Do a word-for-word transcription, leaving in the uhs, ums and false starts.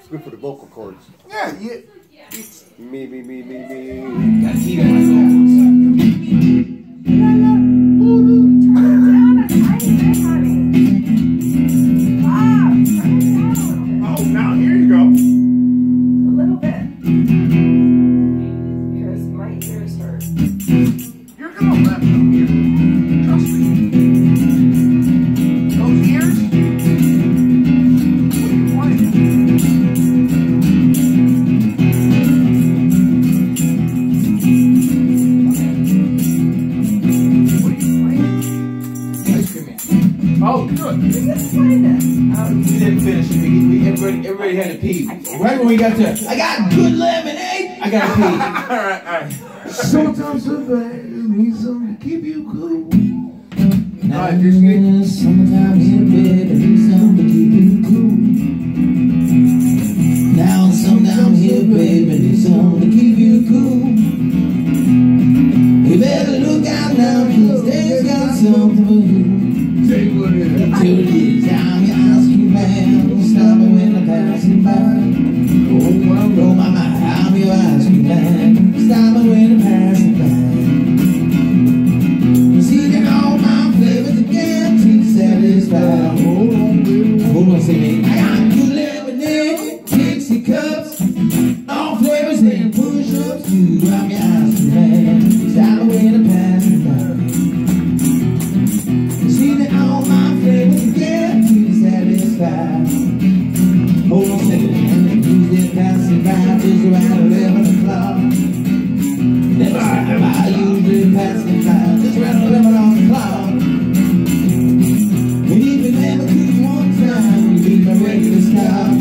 good for the vocal cords. Yeah, yeah. Me, me, me, me, me. Gotta keep it my vocals. Oh, now here you go. A little bit. Because my ears hurt. You're gonna laugh them here. Trust me. Those ears? What are you playing? What are you playing? Ice cream man. Oh, good. You just played it. Oh, We didn't finish it. We, we, everybody, everybody had to pee. Right when we got to, I got good lemonade. I got to pee. All right, all right. Sometimes somebody needs something to keep you cool. Now, sometimes in bed, I need something to keep you cool. Now, sometimes here, baby, need something to keep you cool. You better look out now, cause they's got something for you. Say what it is. Till the time you ask you, man, don't stop me when I'm passing by. Oh, oh, mama, how you ask me, man, stop me when I'm passing by. Seeking all my flavors again, to satisfied. Hold on, hold on, say me. I got good lemonade, Dixie cups, all flavors and push-ups. You got me asking, man, stop me when I'm passing by. Seeking all my flavors again, to satisfied. Hold on, say me. Who's that passing by just around eleven o'clock? Never time I usually passing by just around eleven on the clock. And even never could one time you leave my regular stop.